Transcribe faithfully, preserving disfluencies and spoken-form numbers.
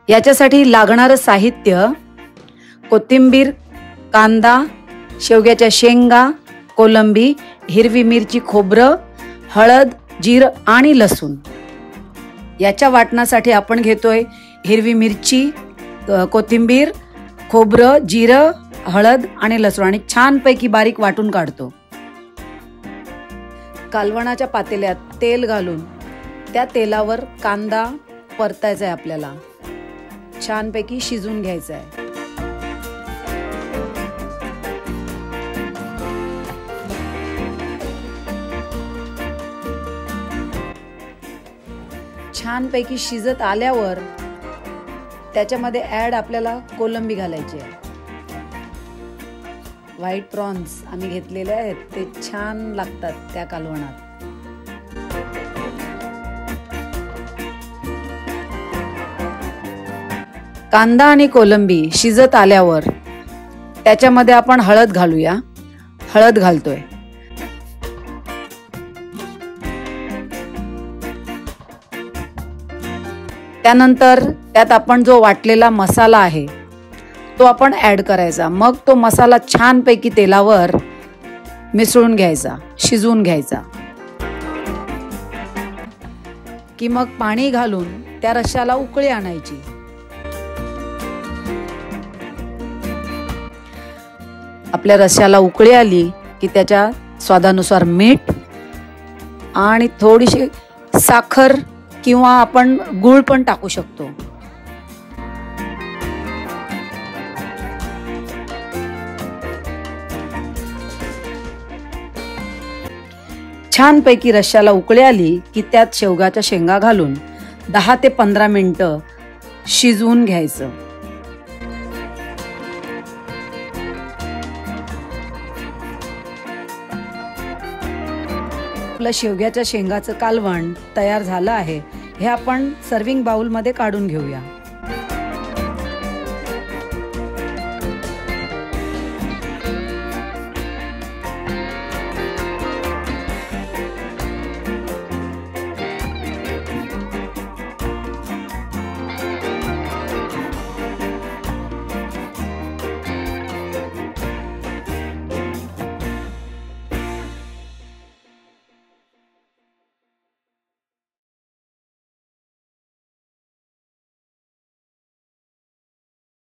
याच्यासाठी लागणारं साहित्य: कोथिंबीर, कांदा, शेवग्याच्या शेंगा, कोलंबी, हिरवी मिरची, खोबरं, हळद, जिरं आणि लसूण। याच्या वाटणासाठी आपण घेतोय हिरवी मिरची, कोथिंबीर, खोबरं, जिरं, हळद आणि लसूण आणि छानपैकी बारीक वाटून काढतो। कालवणाच्या पातेल्यात तेल घालून त्या तेलावर कांदा परतायचा आहे, आपल्याला छानपैकी शिजून घ्यायचा आहे। छानपैकी शिजत आल्यावर त्याच्यामध्ये ॲड आपल्याला कोलंबी घालायची आहे। व्हाईट प्रॉन्स आम्ही घेतलेले आहेत, ते छान लागतात त्या कालवणात। कांदा आणि कोलंबी शिजत आल्यावर त्याच्यामध्ये आपण हळद घालूया। हळद घालतोय। त्यानंतर त्यात आपण जो वाटलेला मसाला आहे तो आपण ॲड करायचा। मग तो मसाला छानपैकी तेलावर मिसळून घ्यायचा, शिजवून घ्यायचा। की मग पाणी घालून त्या रश्श्याला उकळी आणायची। आपल्या रश्श्याला उकळी आली की त्याच्या स्वादानुसार मीठ आणि थोडीशी साखर किंवा आपण गूळ पण टाकू शकतो। छानपैकी रश्श्याला उकळी आली की त्यात शेवगाच्या शेंगा घालून दहा ते पंधरा मिनिटं शिजवून घ्यायचं। आपलं शेवग्याच्या शेंगाचं कालवण तयार झालं आहे। हे आपण सर्विंग बाउल मध्ये काढून घेऊया।